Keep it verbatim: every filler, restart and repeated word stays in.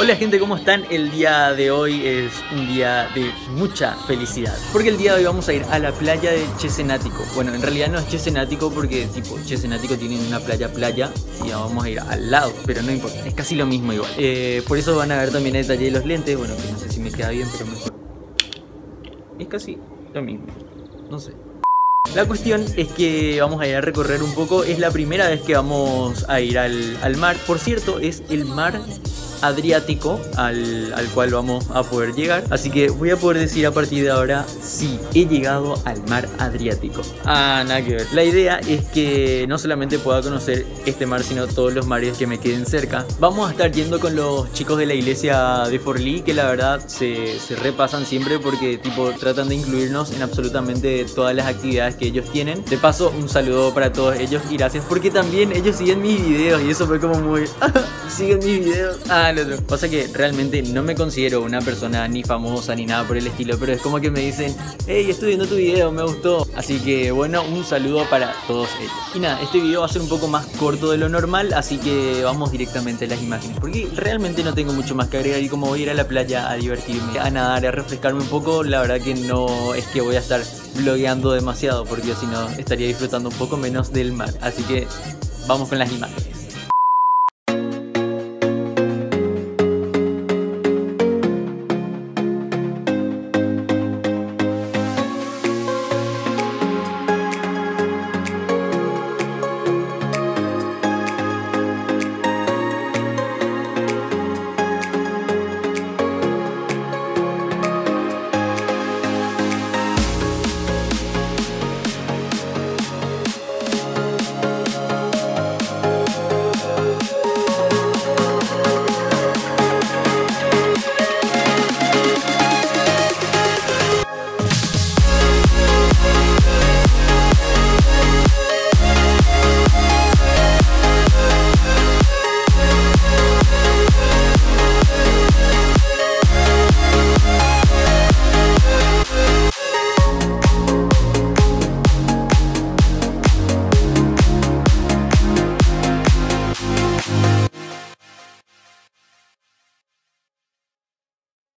Hola gente, ¿cómo están? El día de hoy es un día de mucha felicidad, porque el día de hoy vamos a ir a la playa de Cesenático. Bueno, en realidad no es Cesenático porque tipo Cesenático tiene una playa playa y vamos a ir al lado, pero no importa, es casi lo mismo igual. Eh, por eso van a ver también el detalle de los lentes. Bueno, que no sé si me queda bien, pero mejor. Es casi lo mismo, no sé. La cuestión es que vamos a ir a recorrer un poco. Es la primera vez que vamos a ir al, al mar. Por cierto, es el mar Adriático al, al cual vamos a poder llegar. Así que voy a poder decir a partir de ahora sí, he llegado al mar Adriático. Ah, nada que ver. La idea es que no solamente pueda conocer este mar, sino todos los mares que me queden cerca. Vamos a estar yendo con los chicos de la iglesia de Forlí, que la verdad se, se repasan siempre porque tipo tratan de incluirnos en absolutamente todas las actividades que ellos tienen. De paso, un saludo para todos ellos y gracias porque también ellos siguen mis videos y eso fue como muy... siguen mis videos. Ah, lo otro. Pasa que realmente no me considero una persona ni famosa ni nada por el estilo, pero es como que me dicen, hey, estoy viendo tu video, me gustó. Así que bueno, un saludo para todos ellos. Y nada, este video va a ser un poco más corto de lo normal, así que vamos directamente a las imágenes, porque realmente no tengo mucho más que agregar y como voy a ir a la playa a divertirme, a nadar, a refrescarme un poco, la verdad que no es que voy a estar vlogueando demasiado, porque si no estaría disfrutando un poco menos del mar. Así que vamos con las imágenes.